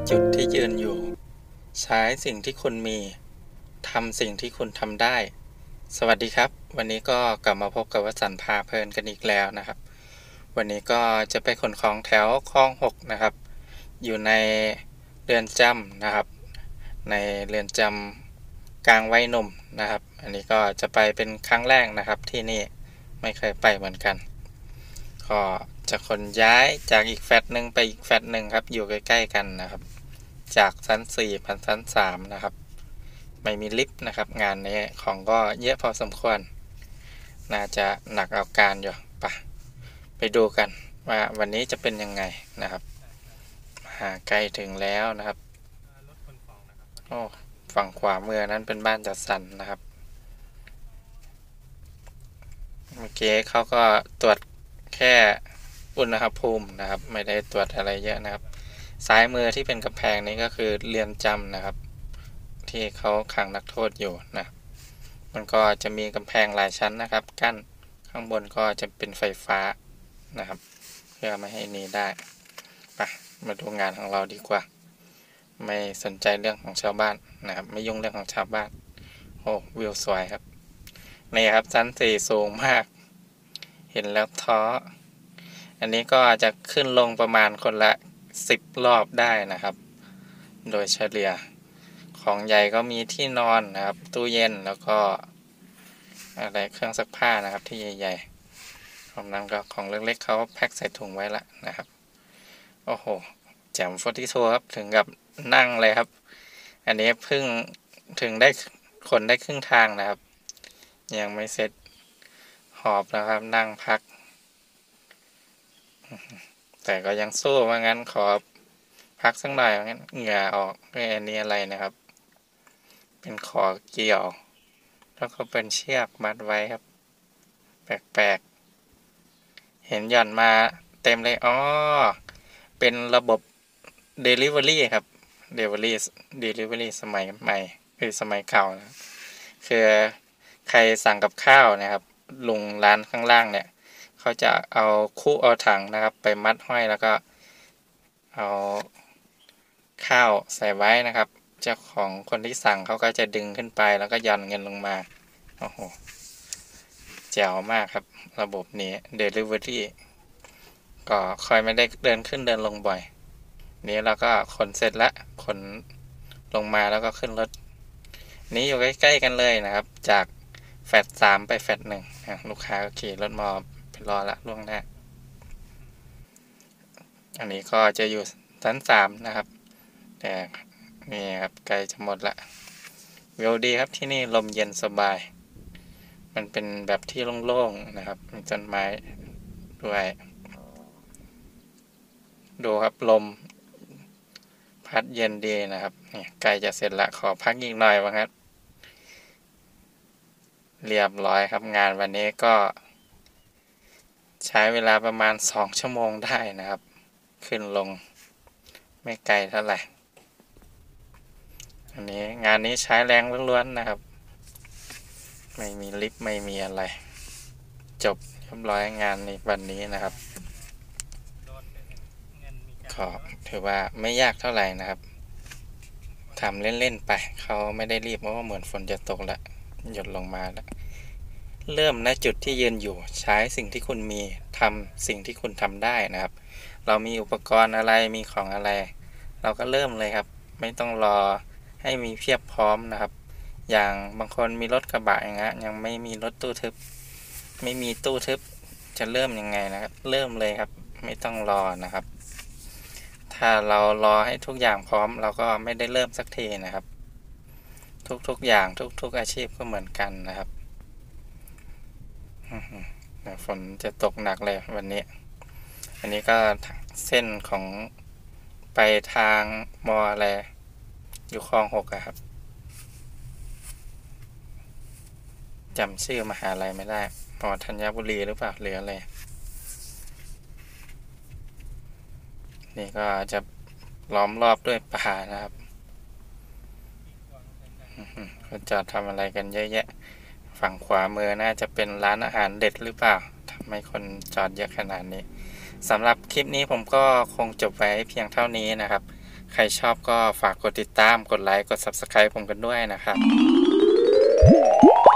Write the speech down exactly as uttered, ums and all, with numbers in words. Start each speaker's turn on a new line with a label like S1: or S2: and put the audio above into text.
S1: จุดที่ยืนอยู่ใช้สิ่งที่คุณมีทำสิ่งที่คุณทำได้สวัสดีครับวันนี้ก็กลับมาพบกับวสันต์พาเพลินกันอีกแล้วนะครับวันนี้ก็จะไปขนของแถวคลองหกนะครับอยู่ในเรือนจำนะครับในเรือนจำกลางวัยหนุ่มนะครับอันนี้ก็จะไปเป็นครั้งแรกนะครับที่นี่ไม่เคยไปเหมือนกันก็จะขนย้ายจากอีกแฟลตหนึ่งไปอีกแฟลตหนึ่งครับอยู่ใกล้ๆกันนะครับจากชั้นสี่พันชั้นสามนะครับไม่มีลิฟต์นะครับงานนี้ของก็เยอะพอสมควรน่าจะหนักเอาการอยู่ปะไปดูกันว่าวันนี้จะเป็นยังไงนะครับหาใกล้ถึงแล้วนะครับโอ้ฝั่งขวามือนั้นเป็นบ้านจัดสรรนะครับเมื่อกี้เขาก็ตรวจแค่อุณหภูมินะครับไม่ได้ตรวจอะไรเยอะนะครับซ้ายมือที่เป็นกำแพงนี้ก็คือเรือนจำนะครับที่เขาขังนักโทษอยู่นะมันก็จะมีกำแพงหลายชั้นนะครับกั้นข้างบนก็จะเป็นไฟฟ้านะครับเพื่อไม่ให้หนีได้ไปมาดูงานของเราดีกว่าไม่สนใจเรื่องของชาวบ้านนะครับไม่ยุ่งเรื่องของชาวบ้านโอ้วิวสวยครับนี่ครับชั้นสี่สูงมากเห็นแล้วท้ออันนี้ก็จะขึ้นลงประมาณคนละสิบรอบได้นะครับโดยเฉลี่ยของใหญ่ก็มีที่นอนนะครับตู้เย็นแล้วก็อะไรเครื่องซักผ้านะครับที่ใหญ่ๆของนั้นก็ของเล็กๆเขาแพ็คใส่ถุงไว้ละนะครับโอ้โหแจ่มโฟร์ตี้ทูครับถึงกับนั่งเลยครับอันนี้เพิ่งถึงได้ขนได้ครึ่งทางนะครับยังไม่เสร็จหอบแล้วครับนั่งพักแต่ก็ยังสู้ว่างั้นขอพักสักหน่อยว่างั้นเหงื่อออกอันนี้อะไรนะครับเป็นขอเกี่ยวแล้วก็เป็นเชือกมัดไว้ครับแปลกๆเห็นหย่อนมาเต็มเลยอ๋อเป็นระบบ Delivery ครับ Delivery Delivery สมัยใหม่คือสมัยเก่านะคือใครสั่งกับข้าวนะครับลุงร้านข้างล่างเนี่ยเขาจะเอาคู่เอาถังนะครับไปมัดห้อยแล้วก็เอาข้าวใส่ไว้นะครับเจ้าของคนที่สั่งเขาก็จะดึงขึ้นไปแล้วก็ยันเงินลงมาโอ้โหแจ๋วมากครับระบบนี้ Delivery ก็ค่อยไม่ได้เดินขึ้นเดินลงบ่อยนี้เราก็ขนเสร็จละขนลงมาแล้วก็ขึ้นรถนี้อยู่ใกล้ๆกันเลยนะครับจากแฟลตสามไปแฟลตหนึ่งลูกค้าก็ขี่รถมาไปรอละล่วงหน้าอันนี้ก็จะอยู่ชั้นสามนะครับแต่นี่ครับใกล้จะหมดละวิวดีครับที่นี่ลมเย็นสบายมันเป็นแบบที่โล่งๆนะครับมีต้นไม้ด้วยดูครับลมพัดเย็นดีนะครับนี่ใกล้จะเสร็จละขอพักอีกหน่อยว่าครับเรียบร้อยครับงานวันนี้ก็ใช้เวลาประมาณสองชั่วโมงได้นะครับขึ้นลงไม่ไกลเท่าไหร่อันนี้งานนี้ใช้แรงล้วนๆนะครับไม่มีลิฟต์ไม่มีอะไรจบเรียบร้อยงานในวันนี้นะครับขอถือว่าไม่ยากเท่าไหร่นะครับทำเล่นๆไปเขาไม่ได้รีบเพราะว่าเหมือนฝนจะตกแล้วหยดลงมาแล้วเริ่มณจุดที่ยืนอยู่ใช้สิ่งที่คุณมีทำสิ่งที่คุณทำได้นะครับเรามีอุปกรณ์อะไรมีของอะไรเราก็เริ่มเลยครับไม่ต้องรอให้มีเพียบพร้อมนะครับอย่างบางคนมีรถกระบะอย่างเงี้ยยังไม่มีรถตู้ทึบไม่มีตู้ทึบจะเริ่มยังไงนะครับเริ่มเลยครับไม่ต้องรอนะครับถ้าเรารอให้ทุกอย่างพร้อมเราก็ไม่ได้เริ่มสักทีนะครับทุกๆอย่างทุกๆอาชีพก็เหมือนกันนะครับฝนจะตกหนักเลยวันนี้อันนี้ก็เส้นของไปทางมออะไรอยู่คลองหกครับจำชื่อมหาลัยไม่ได้มอธัญบุรีหรือเปล่าหรืออะไรนี่ก็จะล้อมรอบด้วยป่านะครับก็จอดทำอะไรกันเยอะแยะฝั่งขวามือน่าจะเป็นร้านอาหารเด็ดหรือเปล่าทำไมคนจอดเยอะขนาดนี้สำหรับคลิปนี้ผมก็คงจบไว้เพียงเท่านี้นะครับใครชอบก็ฝากกดติดตามกดไลค์กด ซับสไครบ์ ผมกันด้วยนะครับ